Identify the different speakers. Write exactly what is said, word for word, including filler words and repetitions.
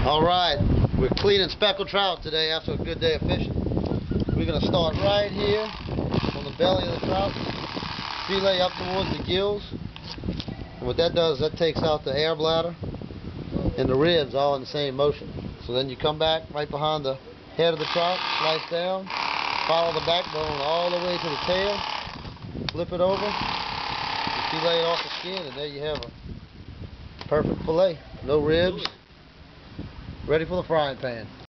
Speaker 1: Alright, we're cleaning speckled trout today after a good day of fishing. We're going to start right here on the belly of the trout, fillet up towards the gills. And what that does, that takes out the air bladder and the ribs all in the same motion. So then you come back right behind the head of the trout, slice down, follow the backbone all the way to the tail, flip it over, you fillet it off the skin, and there you have a perfect fillet. No ribs. Ready for the frying pan.